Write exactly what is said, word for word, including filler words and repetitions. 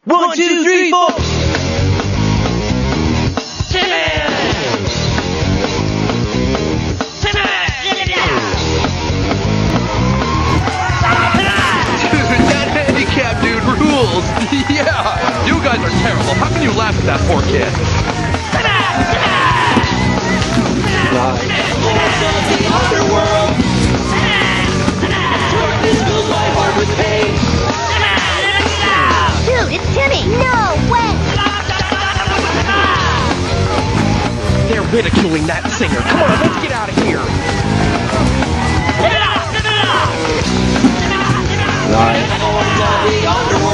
One, two, three, four. Timmaaa! Timmaaa! Dude, that handicap dude rules. Yeah, you guys are terrible. How can you laugh at that poor kid? Dude, it's Timmy! No way! They're ridiculing that singer. Come on, let's get out of here. Right.